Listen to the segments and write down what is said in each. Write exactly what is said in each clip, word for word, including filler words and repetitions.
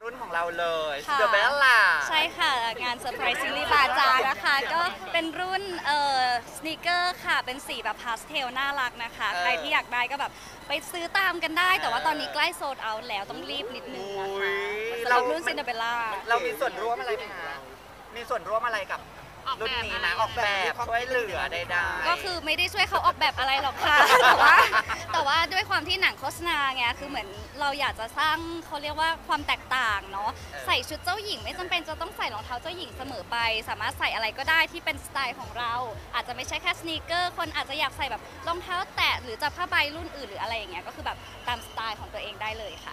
รุ่นของเราเลยซิค่ะนเดอเรลล่าใช่ค่ะงานเซอร์ไพรส์ซิงลี่บาจานะคะก็เป็นรุ่นเอ่อสเนคเกอร์ค่ะเป็นสีแบบพาสเทลน่ารักนะคะใครที่อยากได้ก็แบบไปซื้อตามกันได้ แต่ว่าตอนนี้ใกล้โซลด์เอาท์แล้วต้องรีบนิดนึงนะคะสำหรับรุ่นซินเดอเรลล่าเรามีส่วนร่วมอะไรไหมคะมีส่วนร่วมอะไรกับรุ่นนี้นะออกแบบช่วยเหลือใดๆก็คือไม่ได้ช่วยเขาออกแบบอะไรหรอกค่ะ แต่ว่าแต่ว่าด้วยความที่หนังโฆษณาไงคือเหมือนเราอยากจะสร้างเขาเรียกว่าความแตกต่างเนาะใส่ชุดเจ้าหญิงไม่จำเป็นจะต้องใส่รองเท้าเจ้าหญิงเสมอไป สามารถใส่อะไรก็ได้ที่เป็นสไตล์ของเรา อาจจะไม่ใช่แค่สนีกเกอร์คนอาจจะอยากใส่แบบรองเท้าแตะหรือจะผ้าใบรุ่นอื่นหรืออะไรอย่างเงี้ยก็คือแบบตามสไตล์ของตัวเองได้เลยค่ะ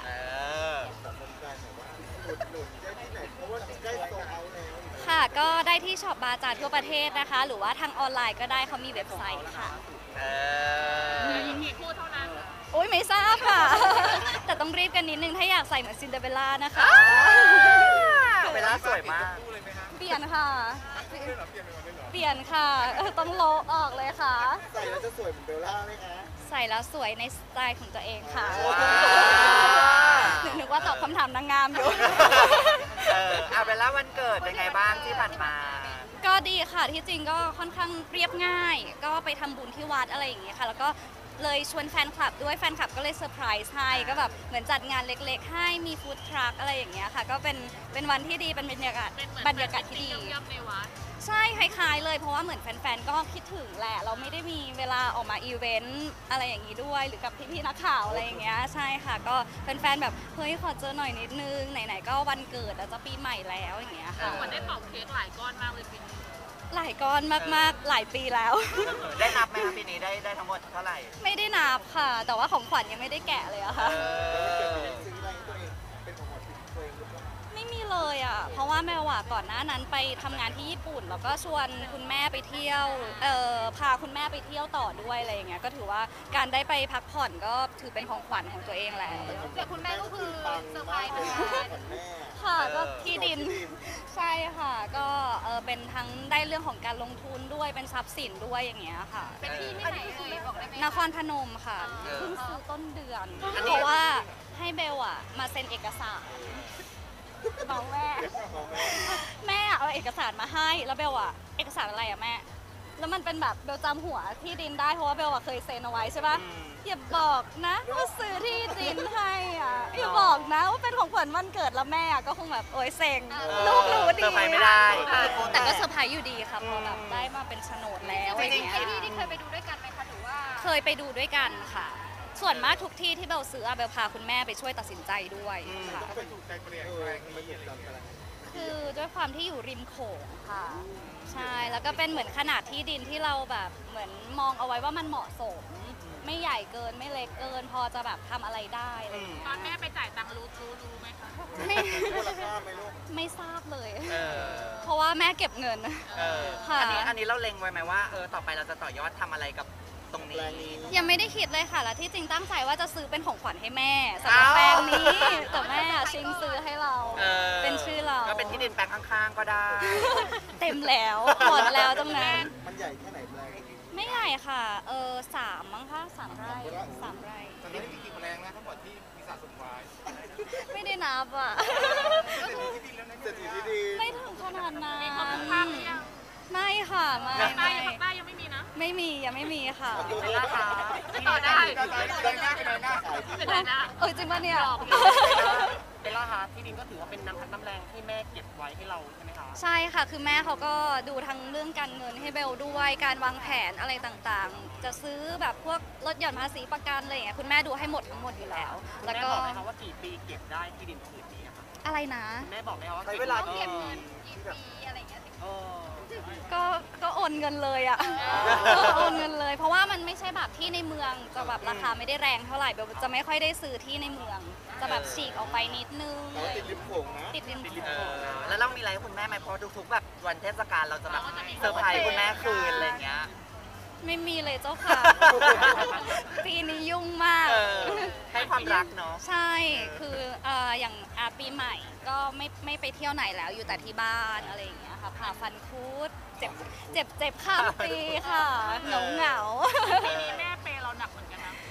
ค่ะก็ได้ที่ช็อปบาจาทั่วประเทศนะคะ หรือว่าทางออนไลน์ก็ได้เขามีเว็บไซต์ค่ะกี่คู่เท่านั้นโอ้ยไม่ทราบค่ะ แต่ต้องรีบกันนิดนึงถ้าอยากใส่เหมือนซินเดอเรลล่านะคะเบลล่าสวยมากเปลี่ยนค่ะเปลี่ยนค่ะต้องโลออกเลยค่ะใส่แล้วจะสวยเหมือนเบลล่าไหมคะใส่แล้วสวยในสไตล์ของตัวเองค่ะนึกว่าตอบคำถามนางงามอยู่เออเอาเบลล่าวันเกิดเป็นไงบ้างที่ผ่านมาก็ดีค่ะที่จริงก็ค่อนข้างเรียบง่ายก็ไปทำบุญที่วัดอะไรอย่างเงี้ยค่ะแล้วก็เลยชวนแฟนคลับด้วยแฟนคลับก็เลยเซอร์ไพรส์ให้ก็แบบเหมือนจัดงานเล็กๆให้มีฟู้ดทรัคอะไรอย่างเงี้ยค่ะก็เป็นเป็นวันที่ดีเป็นบรรยากาศบรรยากาศที่ดีใช่คล้ายๆเลยเพราะว่าเหมือนแฟนๆก็คิดถึงแหละเราไม่ได้มีเวลาออกมาอีเวนต์อะไรอย่างนี้ด้วยหรือกับพี่ๆนักข่าวอะไรอย่างเงี้ยใช่ค่ะก็แฟนๆแบบเฮ้ยขอเจอหน่อยนิดนึงไหนๆก็วันเกิดแล้วจะปีใหม่แล้วอย่างเงี้ยค่ะเหมือนได้เป่าเค้กหลายก้อนมากเลยปีนี้หลายก้อนมากๆหลายปีแล้วได้นับไหมคะปีนี้ได้ได้ทั้งหมดเท่าไหร่ไม่ได้นับค่ะแต่ว่าของขวัญยังไม่ได้แกะเลยอะค่ะไม่มีเลยอ่ะเพราะว่าแมวอ่ะก่อนหน้านั้นไปทำงานที่ญี่ปุ่นแล้วก็ชวนคุณแม่ไปเที่ยวเอ่อพาคุณแม่ไปเที่ยวต่อด้วยอะไรอย่างเงี้ยก็ถือว่าการได้ไปพักผ่อนก็ถือเป็นของขวัญของตัวเองแหละแต่คุณแม่ก็คือเซอร์ไพรส์ค่ะก็ที่ดินใช่ค่ะก็เออเป็นทั้งได้เรื่องของการลงทุนด้วยเป็นทรัพย์สินด้วยอย่างเงี้ยค่ะเป็นที่ที่ไหนเอ่ยบอกได้ไหมนครพนมค่ะเพิ่งซื้อต้นเดือนเพราะว่าให้เบลอ่ะมาเซ็นเอกสารบอกแม่แม่เอาเอกสารมาให้แล้วเบลอะเอกสารอะไรอะแม่แล้วมันเป็นแบบเบลจำหัวที่ดินได้เพราะว่าเบลอะเคยเซ็นเอาไว้ใช่ปะอย่าบอกนะว่าซื้อที่ดินให้อ่ะอย่าบอกนะว่าเป็นของขวัญวันเกิดแล้วแม่ก็คงแบบโอ๊ยเซ็งลูกรู้ดีเซอร์ไพรส์ไม่ได้แต่ก็เซอร์ไพรส์อยู่ดีค่ะพอแบบได้มาเป็นโฉนดแล้วจริงๆที่ที่เคยไปดูด้วยกันไหมคะหรือว่าเคยไปดูด้วยกันค่ะส่วนมากทุกที่ที่เบลซื้อเบลพาคุณแม่ไปช่วยตัดสินใจด้วยค่ะคือด้วยความที่อยู่ริมโขงค่ะใช่แล้วก็เป็นเหมือนขนาดที่ดินที่เราแบบเหมือนมองเอาไว้ว่ามันเหมาะสมไม่ใหญ่เกินไม่เล็กเกินพอจะแบบทำอะไรได้อะไรอย่างเงี้ยตอนแม่ไปจ่ายตังค์รู้รู้รู้ไหมคะไม่ไม่ทราบเลยเพราะว่าแม่เก็บเงินอันนี้อันนี้เราเล็งไว้ไหมว่าเออต่อไปเราจะต่อยอดทำอะไรกับตรงนี้ยังไม่ได้คิดเลยค่ะแล้วที่จริงตั้งใจว่าจะซื้อเป็นของขวัญให้แม่สำหรับแปลงนี้แต่แม่ชิงซื้อให้เราเป็นชื่อเราก็เป็นที่ดินแปลงข้างๆก็ได้เต็มแล้วหมดแล้วตรงนั้นมันใหญ่แค่ไหนแปลงไม่ใหญ่ค่ะเออสามมั้งคะสามไร่สามไร่ตอนนี้มีกี่แปลงนะทั้งหมดที่มีสะสมไว้ไม่ได้นับอ่ะไม่ถึงขนาดนั้นไม่ค่ะไม่ไม่ได้ยังไม่มีนะไม่มียังไม่มีค่ะเป็นราคาต่อได้เป็นไรนะเออจริงป่ะเนี่ยเป็นราคาที่ดินก็ถือว่าเป็นน้ำพักน้ำแรงที่แม่เก็บไว้ให้เราใช่ไหมคะใช่ค่ะคือแม่เขาก็ดูทั้งเรื่องการเงินให้เบลด้วยการวางแผนอะไรต่างๆจะซื้อแบบพวกลดหย่อนภาษีประกันอะไรอย่างเงี้ยคุณแม่ดูให้หมดทั้งหมดอยู่แล้วแล้วก็แม่บอกไหมคะว่ากี่ปีเก็บได้ที่ดินผืนนี้คะอะไรนะแม่บอกไหมคะว่าใช้เวลาเก็บเงินกี่ปีอะไรอย่างเงี้ยก็ก็โอนเงินเลยอ่ะโอนเงินเลยเพราะว่ามันไม่ใช่แบบที่ในเมืองจะแบบราคาไม่ได้แรงเท่าไหร่เบลจะไม่ค่อยได้ซื้อที่ในเมืองจะแบบฉีกออกไปนิดนึงติดริมโขงนะติดริมโขงแล้วเรามีอะไรให้คุณแม่ไหมเพราะทุกๆแบบวันเทศกาลเราจะแบบเซอร์ไพรส์คุณแม่คืนอะไรเงี้ยไม่มีเลยเจ้าค่ะปีนี้ยุ่งมากให้ความรักเนาะใช่คืออย่างปีใหม่ก็ไม่ไม่ไปเที่ยวไหนแล้วอยู่แต่ที่บ้านอะไรอย่างเงี้ยค่ะผ่าฟันคุดเจ็บเจ็บเจ็บข้ามปีค่ะเหงาเหงาปีนี้แม่เปย์เราหนักเหมือนกันนะ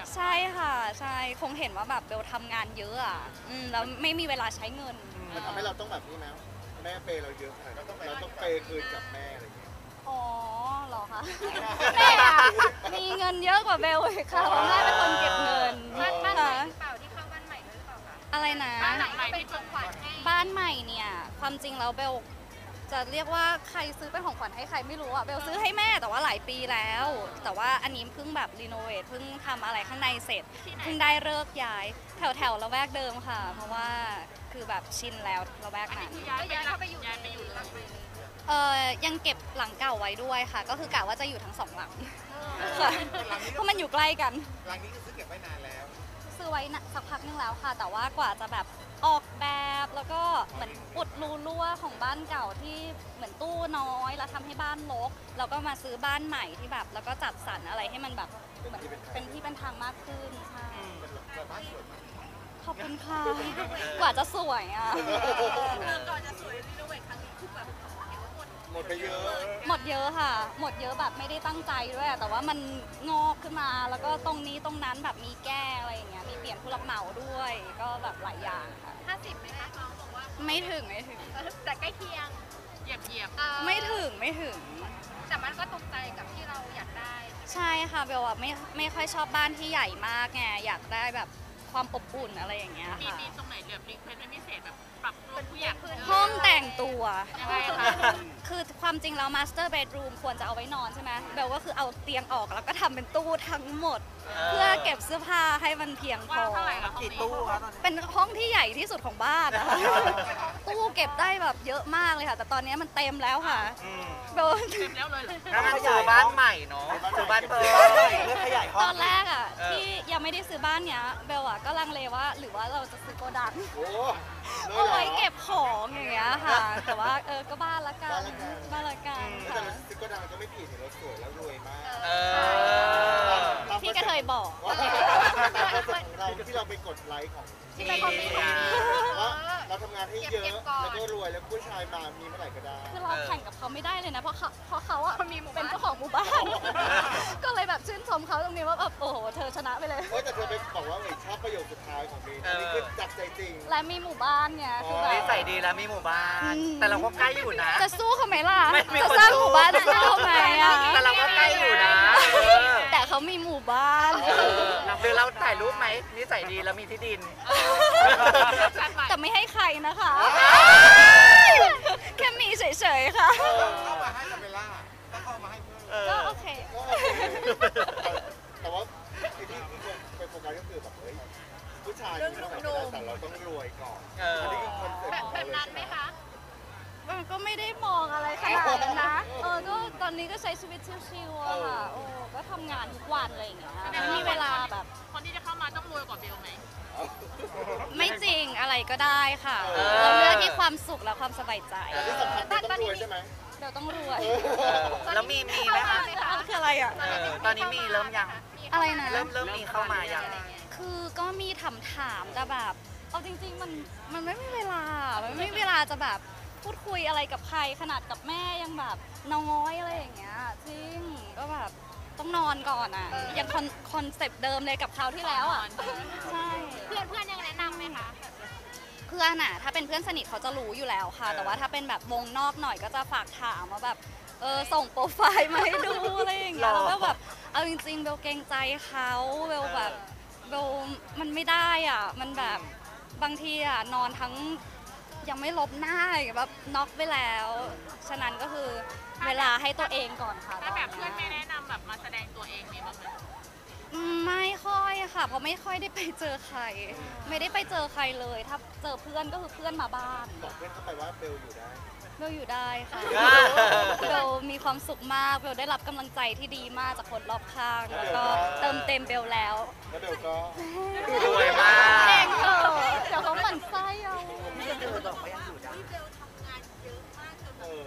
ใช่ค่ะใช่คงเห็นว่าแบบเบลทำงานเยอะอ่ะอืมแล้วไม่มีเวลาใช้เงินมันทำให้เราต้องแบบนี้ไหมแม่เปย์เราเยอะขนาดนั้นเราต้องเปย์คืนกับแม่อะไรอย่างเงี้ยอ๋อเหรอคะแม่อะมีเงินเยอะกว่าเบลอีกค่ะเพราะแม่เป็นคนเก็บเงินบ้านบ้านใหม่ค่ะหรือเปล่าที่เข้าบ้านใหม่ด้วยหรือเปล่าคะอะไรนะบ้านหลังใหม่ที่เป็นขวัญให้บ้านใหม่เนี่ยความจริงแล้วเบลจะเรียกว่าใครซื้อเป็นของขวัญให้ใครไม่รู้อะเบลซื้อให้แม่แต่ว่าหลายปีแล้ว แต่ว่าอันนี้เพิ่งแบบรีโนเวทเพิ่งทำอะไรข้างในเสร็จเพิ่งได้เลิกษ์ย้ายแถวแถวละแวกเดิมค่ะ เพราะว่าคือแบบชินแล้วละแวกนั้นย้ายไปย้ายเข้าไปอยู่ย้ายไปอยู่หลังเออยังเก็บหลังเก่าไว้ด้วยค่ะ ก็คือกะว่าจะอยู่ทั้งสองหลังค่ะเพราะมันอยู่ใกล้กันหลังนี้ก็ซื้อเก็บไว้นานแล้วซื้อไว้นะสักพักนึงแล้วค่ะ แต่ว่ากว่าจะแบบออกแบบแล้วก็เหมือนอุดรูรั่วของบ้านเก่าที่เหมือนตู้น้อยแล้วทำให้บ้านรกแล้วก็มาซื้อบ้านใหม่ที่แบบ แล้วก็จัดสรรอะไรให้มันแบบเหมือนเป็นที่เป็นทางมากขึ้นใช่ขอบคุณค่ะ กว่าจะสวยอ่ะก่อนจะสวยรีโนเวทครั้งนี้คือแบบเห็นว่าหมดหมดไปเยอะหมดเยอะค่ะ หมดเยอะแบบไม่ได้ตั้งใจด้วยอะแต่ว่ามันงอกขึ้นมา แล้วก็ตรงนี้ตรงนั้นแบบมีแก้อะไรอย่างเงี้ย มีเปลี่ยนผู้รับเหมาด้วย ก็แบบหลายอย่างค่ะห้าสิบไหมคะน้องบอกว่าไม่ถึงไม่ถึงแต่ใกล้เคียงเหยียบเหยียบไม่ถึงไม่ถึงแต่มันก็ตรงใจกับที่เราอยากได้ใช่ค่ะเบลอะไม่ไม่ค่อยชอบบ้านที่ใหญ่มากไง อยากได้แบบความอบอุ่นอะไรอย่างเงี้ยมีค่ะมีตรงไหนเหลือรีเควสเป็นพิเศษแบบปรับปรุงผู้อยากขึ้นห้องแต่งตัวยังไงคะคือความจริงแล้ว master bedroom ควรจะเอาไว้นอนใช่ไหมเบลก็คือเอาเตียงออกแล้วก็ทำเป็นตู้ทั้งหมด เพื่อเก็บเสื้อผ้าให้มันเพียงพว่าอเท่าไหร่คะกี่ตู้คะตอนนี้เป็นห้องที่ใหญ่ที่สุดของบ้านนะคะตู้เก็บได้แบบเยอะมากเลยค่ะ แต่ตอนนี้มันเต็มแล้วค่ะอืมเบลเต็มแล้วเลยเหรอแล้วมันซื้อบ้านใหม่เนาะซื้อบ้านเพิ่มเลือกขยายห้องตอนแรกอ่ะเออที่ยังไม่ได้ซื้อบ้านเนี้ยเบลอ่ะก็ลังเลว่าหรือว่าเราจะซื้อโกดังโอ้เอาไว้เก็บของอย่างเงี้ยค่ะ แต่ว่าเออก็บ้านละกันบ้านละกันแต่ค่ะเราซื้อก็ดังก็ไม่ผิดเราสวยแล้วรวยมากเออพี่ก็เคยบอกว่าเราที่เราไปกดไลค์ของมีว่าเราทำงานให้เยอะ แล้วก็รวยแล้วผู้ชายมามีเมื่อไหร่ก็ได้คือเราแข่งกับเขาไม่ได้เลยนะ เพราะเขาเพราะเขาอะเป็นเจ้าของหมู่บ้าน ก็เลยแบบชื่นชมเขาตรงนี้ว่าแบบโอ้โหเธอชนะไปเลยเฮ้ยแต่เธอไปบอกว่าเฮ้ยชอบประโยคสุดท้ายของบีอันนี้คือจากใจจริงและมีหมู่บ้านเนี่ยคือแบบนิสัยดีแล้วมีหมู่บ้าน แต่เราก็ใกล้อยู่นะจะสู้เขาไหมล่ะไม่มีจะคนสร้างสู้หมู่บ้านสู้เขาไหมอะแต่เราก็ใกล้อยู่นะเออแต่เขามีหมู่บ้านหรือเราถ่ายรูปไหมนิสัยดีแล้วมีที่ดินแต่ไม่ให้ใครนะคะ แค่มีเฉยๆค่ะเข้ามาให้ลาเบลล่าถ้าเข้ามาให้เพื่อนเออก็โอเคก็โอเคแต่ว่าไอ้ที่ที่คนไปโฟกัสก็คือแบบเฮ้ยผู้ชายมีเท่าไหร่ก็ได้แต่เราต้องรวยก่อนเอออันนี้คือคอนเซ็ปต์แบบของแบเราบเลยนั้นใช่ไหไหมมคะมันก็ไม่ได้มองอะไรขนาดนั้นนะ เออ ก็ตอนนี้ก็ใช้ชีวิตชิวๆอะค่ะ โอ้ ก็ทำงานทุกวันอะไรอย่างเงี้ยไม่มีเวลาแบบคนที่จะเข้ามาต้องรวยกว่าเบลไหมไม่จริงอะไรก็ได้ค่ะเออเราเลือกที่ความสุขและความสบายใจแต่ที่สำคัญคือต้องรวยใช่ไหมเราต้องรวยเออแล้วมีมีไหมคะมันคืออะไรอ่ะเออตอนนี้มีเริ่มยังอะไรนะเริ่มเริ่มมีเข้ามายังคือก็มีถามถามๆแต่แบบ เอาจริง ๆ มันมันไม่มีเวลา มันไม่มีเวลาจะแบบพูดคุยอะไรกับใครขนาดกับแม่ยังแบบน้อยอะไรอย่างเงี้ยจริงก็แบบต้องนอนก่อนอ่ะยังคอนคอนเซปต์เดิมเลยกับคราวที่แล้วอ่ะใช่เพื่อนเพื่อนยังแนะนำไหมคะเพื่อนอ่ะถ้าเป็นเพื่อนสนิทเขาจะรู้อยู่แล้วค่ะ แต่ว่าถ้าเป็นแบบวงนอกหน่อยก็จะฝากถามว่าแบบเออส่งโปรไฟล์มาให้ดูอะไรอย่างเงี้ยหรอแล้วก็แบบเอาจริงๆเบลเกรงใจเขาเบลแบบเบลมันไม่ได้อ่ะมันแบบบางทีอ่ะนอนทั้งยังไม่ลบหน้าแบบน็อกไปแล้ว ฉะนั้นก็คือเวลาให้ตัวเองก่อนค่ะถ้าแบบเพื่อนไม่แนะนำแบบมาแสดงตัวเองมีบ้างไหมอืมไม่ค่อยอะค่ะ เพราะไม่ค่อยได้ไปเจอใคร ไม่ได้ไปเจอใครเลย ถ้าเจอเพื่อนก็คือเพื่อนมาบ้านบอกเพื่อนเข้าไปว่าเบลอยู่ได้เบลอยู่ได้ค่ะอ่าเบลมีความสุขมากเบลได้รับกำลังใจที่ดีมากจากคนรอบข้างแล้วก็เติมเต็มเบลแล้วแล้วเบลก็รวยมากเองเถอะเดี๋ยวเขาหมั่นไส้เอาเธอบอกว่ายังอยู่ได้เออ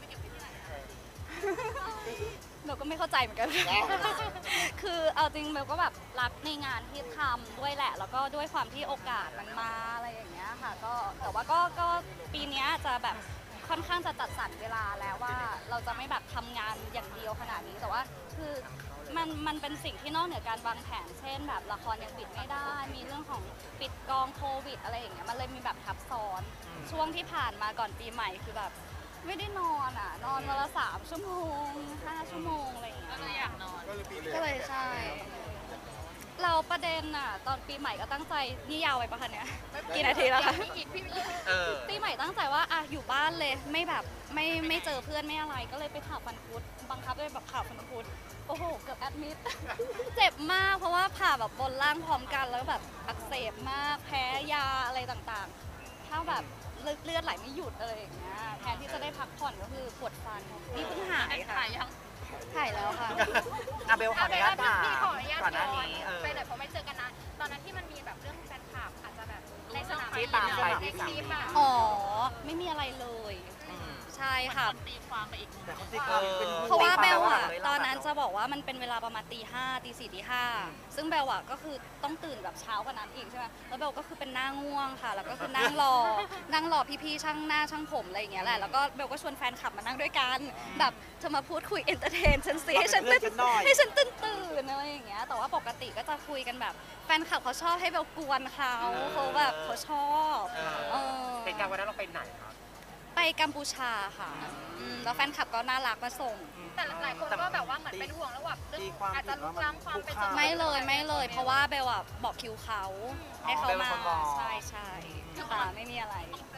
เบลก็ไม่เข้าใจเหมือนกัน คือเอาจริงเบลก็แบบรักในงานที่ทำด้วยแหละ แล้วก็ด้วยความที่โอกาสมันมาอะไรอย่างเงี้ยค่ะ ก็แต่ว่าก็ก็ปีเนี้ยจะแบบค่อนข้างจะจัดสรรเวลาแล้วว่าเราจะไม่แบบทำงานอย่างเดียวขนาดนี้แต่ว่าคือมันมันเป็นสิ่งที่นอกเหนือการวางแผนเช่นแบบละครยังปิดไม่ได้ มีเรื่องของปิดกองโควิดอะไรอย่างเงี้ยมันเลยมีแบบทับซ้อนช่วงที่ผ่านมาก่อนปีใหม่คือแบบไม่ได้นอนอ่ะนอนวันละสามชั่วโมงห้าชั่วโมงอะไรอย่างเงี้ยก็เลยอยากนอนก็เลยใช่ เราประเด็นอ่ะตอนปีใหม่ก็ตั้งใจนี่ยาวไปปะคะเนี่ยกี่นาทีแล้วคะพี่อีกพี่อีกเออปีใหม่ตั้งใจว่าอ่ะอยู่บ้านเลยไม่แบบไม่ไม่เจอเพื่อนไม่อะไรก็เลยไปผ่าฟันคุดบังคับเลยแบบผ่าฟันคุดโอ้โหเกือบแอดมิด เจ็บมากเพราะว่าผ่าแบบบนล่างพร้อมกันแล้วแบบอักเสบมากแพ้ยาอะไรต่างๆ ถ้าแบบเลือดไหลไม่หยุดอะไรอย่างเงี้ยแทนที่จะได้พักผ่อนก็คือปวดฟันนี่เพิ่งหายค่ะถ่ายยังหายแล้วค่ะอาเบลขออนุญาตถามพี่ขออนุญาตก่อนหน้านี้เออไปไหนเพราะไม่เจอกันนานตอนนั้นที่มันมีแบบเรื่องแฟนคลับอาจจะแบบในสนามที่ตามไปในที่คลิปอะอ๋อไม่มีอะไรเลยมใช่ค่ะตีความไปอีกแต่เขาตีความเป็นเพราะว่าเบลอะตีความไปว่าตอนนั้นจะบอกว่ามันเป็นเวลาประมาณตีห้าตีสี่ตีห้าซึ่งเบลอะก็คือต้องตื่นแบบเช้ากว่านั้นอีกใช่ไหมแล้วเบลก็คือเป็นหน้าง่วงค่ะ แล้วก็คือนั่งรอ นั่งรอพี่ๆช่างหน้าช่างผมอะไรอย่างเงี้ยแหละแล้วก็เบลก็ชวนแฟนคลับมานั่งด้วยกันแบบเธอมาพูดคุยเอนเตอร์เทนฉันสิให้ฉันตื่นให้ฉันตื่นตื่นอะไรอย่างเงี้ยแต่ว่าปกติก็จะคุยกันแบบแฟนคลับเขาชอบให้เบลกวนเขาเขาแบบเขาชอบเออเป็นการวันนั้นเราไปไหนครับไปกัมพูชาค่ะอืมแล้วแฟนคลับก็น่ารักมาส่งแต่หลายคนก็แบบว่าเหมือนเป็นห่วงแล้วแบบเรื่องอาจจะลุกล้ำความเป็นส่วนตัวไม่เลยไม่เลย เพราะว่าเบลอะบอกคิวเขาให้เขาเบลเป็มานคนบอกใช่ใช่ค่ะไม่มีอะไร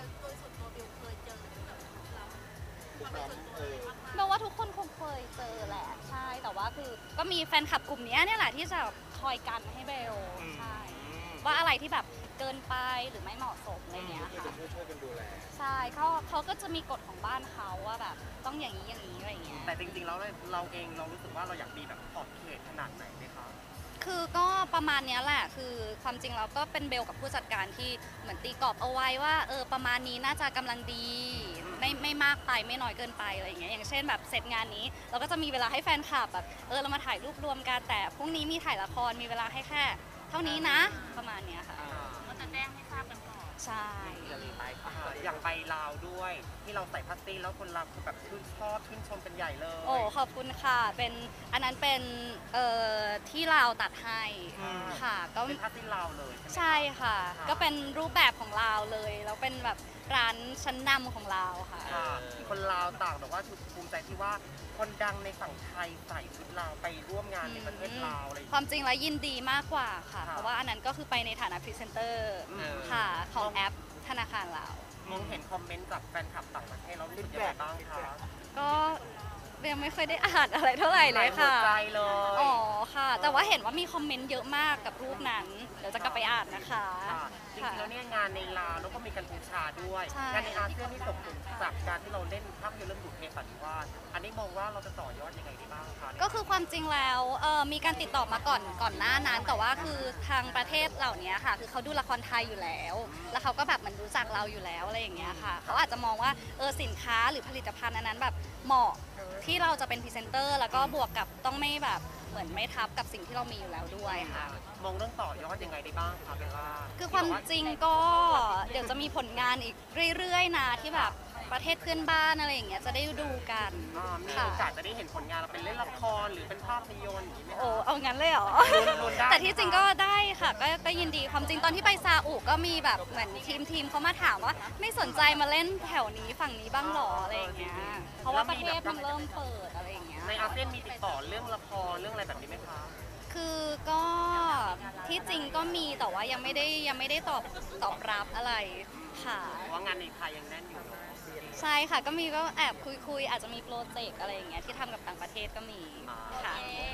เออเบลว่าทุกคนคงเคยเจอแหละใช่แต่ว่าคือก็มีแฟนคลับกลุ่มเนี้ยเนี่ยแหละที่จะคอยกันให้เบลใช่ว่าอะไรที่แบบเกินไปหรือไม่เหมาะสมอะไรเงี้ยคือค่ะจะช่วยช่วยกันดูแลใช่เขาเขาก็จะมีกฎของบ้านเขาว่าแบบต้องอย่างนี้อย่างนี้อะไรเงี้ยแต่จริงๆ แล้วเราเองเรารู้สึกว่าเราอยากมีแบบขอบเขตขนาดไหนไหมคะคือก็ประมาณเนี้ยแหละ คือความจริงเราก็เป็นเบลกับผู้จัดการที่เหมือนตีกรอบเอาไว้ว่าเออประมาณนี้น่าจะกำลังดี ไม่ไม่มากไปไม่น้อยเกินไปอะไรอย่างเงี้ย อย่างเช่นแบบเสร็จงานนี้ เราก็จะมีเวลาให้แฟนคลับแบบเออเรามาถ่ายรูปรวมกันแต่พรุ่งนี้มีถ่ายละครมีเวลาให้แค่เท่านี้นะ ประมาณเนี้ยค่ะก็จะแจ้งให้ทราบกันก่อนใช่อย่างไปลาวด้วย ที่เราใส่พัตตี้แล้วคนลาวคือแบบชื่นชอบชื่นชมเป็นใหญ่เลยโอ้ขอบคุณค่ะ เป็นอันนั้นเป็นเอ่อที่เราวตัดให้ค่ะก็เป็นพัตตี้ลาวเลยใช่ไหมใช่ค่ะ ก็เป็นรูปแบบของเราเลย แล้วเป็นแบบร้านชั้นนำของเราค่ะค่ะคนลาวต่างแบบว่าภูมิใจที่ว่าคนดังในฝั่งไทยใส่ชุดลาวไปร่วมงานในประเทศลาวอะไรอย่างคเงี้ยวามจริงแล้วยินดีมากกว่าค่ะค่ะเพราะว่าอันนั้นก็คือไปในฐานะพรีเซนเตอร์อืมค่ะ ของแอปธนาคารเรามองเห็นคอมเมนต์จากแฟนคลับต่างประเทศแล้วรู้สึกยังไงบ้างคะก็ยังไม่ค่อยได้อ่านอะไรเท่าไหร่เลยค่ะหาหัวใจเลยอ๋อค่ะ แต่ว่าเห็นว่ามีคอมเมนต์เยอะมากกับรูปนั้น เดี๋ยวจะกลับไปอ่านนะคะค่ะจริงๆแล้วเนี่ยงานในลาวแล้วก็มีกัมพูชาด้วยใช่งานในอาเซียนที่ส่งผลจากการที่เราเล่นภาพยนตร์เรื่องบุพเพสันนิวาสอันนี้มองว่าเราจะต่อยอดยังไงได้บ้างคะก็คือความจริงแล้วเอ่อมีการติดต่อมาก่อนก่อนหน้านั้น แต่ว่าคือทางประเทศเหล่านี้ค่ะ คือเขาดูละครไทยอยู่แล้ว แล้วเขาก็แบบเหมันรู้จักเราอยู่แล้วอะไรอย่างเงี้ยค่ะเขาอาจจะมองว่าเออสินค้าหรือผลิตภัณฑ์อันนั้นแบบเหมาะที่เราจะเป็นพรีเซนเตอร์แล้วก็บวกกับต้องไม่แบบเหมือนไม่ทับกับสิ่งที่เรามีอยู่แล้วด้วยค่ะมองเรื่องต่อยอดยังไงได้บ้างคะเบลล่าคือความจริงก็เดี๋ยวจะมีผลงานอีกเรื่อยๆนะที่แบบประเทศเพื่อนบ้านอะไรอย่างเงี้ยจะได้ดูกันอ่ามีค่ะโอกาสจะได้เห็นผลงานเราเป็นเล่นละครหรือเป็นภาพยนตร์อย่างนี้ไหมคะโอ้เอางั้นเลยเหรอลุ้นๆได้แต่ที่จริงก็ได้ค่ะก็ก็ยินดีความจริงตอนที่ไปซาอุก็มีแบบเหมือนทีมทีมเขามาถามว่า ไม่สนใจมาเล่นแถวนี้ฝั่งนี้บ้างหรออะไรอย่างเงี้ยเพราะว่าประเทศมันเริ่มเปิดอะไรอย่างเงี้ยในอาเซียนมีติดต่อเรื่องละครเรื่องอะไรแบบนี้ไหมคะคือก็ที่จริงก็มีแต่ว่ายังไม่ได้ยังไม่ได้ตอบตอบรับอะไรค่ะเพราะว่างานในไทยยังแน่นอยู่เนอะใช่ค่ะก็มีก็แอบคุยคุยๆอาจจะมีโปรเจกต์อะไรอย่างเงี้ยที่ทำกับต่างประเทศก็มีค่ะ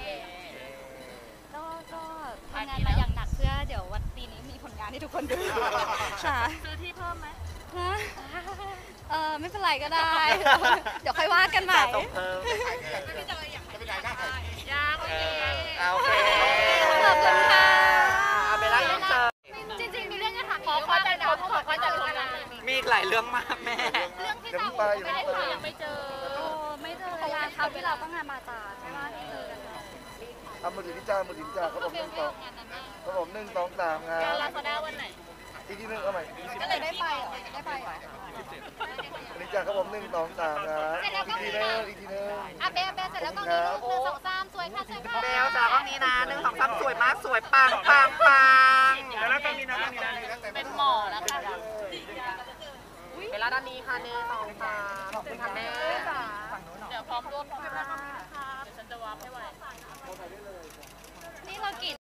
ก็ก็ทำงานมาอย่างหนักเพื่อเดี๋ยววันปีนี้มีผลงานให้ทุกคนดูค่ะซื้อที่เพิ่มไหมฮะเออไม่เป็นไรก็ได้ เดี๋ยวค่อยว่ากันใหม่ส่งเพิ่มพี่จอยอยากจะไปได้ได้ยากโอเอเคอเอาโอเคขอบคุณค่ะอาเบลล่ายังเจอจริงๆมีเรื่องจะถามขอขอใจขอขอขอใจขอใจมีอีกหลายเรื่องมากแม่เรื่องที่เดี๋ยวเรามึงไปไม่เดี๋ยวได้มึงไปคุยยังไม่เจอโอ้ไม่เจอเลยงานคราวที่เราก็งานบาจาใช่ไหมที่เจอกันเอามือถือที่จ้ามือถือที่จ้าเขาบอกหนึ่งสองเขาบอกหนึ่งสองสามงานลาซาด้าวันไหนอีกทีหนึงเอาใหม่ก็เลยได้ไปเหรอได้ไปเหรออันนี้อยากครับผมหนึ่งสองสามนะเสร็จแล้วก็อีกมีทีนึนะงอีกทีนึงอ่ะเบลเบลเสร็จแล้วก็มีรูปหนึ่งสองสามสวยค่ะสวยค่ะเบลจากกล้องนี้นะหนึ่งสองสามสวยมากสวยปังปังปังแล้วก็มีนะก็มีนะเป็นหมอแล้วค่ะเวลาด้านนี้ค่ะหนึ่งสองสามขอบคุณค่ะแม่เดี๋ยวพร้อมรวบค่ะเดี๋ยวฉันจะวาร์ปให้ไวนี่เรากี่